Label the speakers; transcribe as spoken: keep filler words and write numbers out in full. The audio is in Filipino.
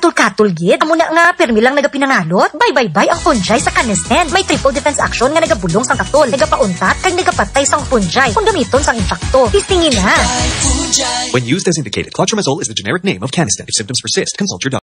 Speaker 1: katol-katol gid. Amo na nga permi lang nagapinangalot. Bye-bye-bye ang fungi sa Canesten. May triple defense action nga nagabulong sang katol, nagapauntat kag nagapatay sang fungi. Kung gamiton sang impacto. Tistingin na.
Speaker 2: When used as indicated, clotrimazole is the generic name of Canesten. If symptoms persist, consult your doctor.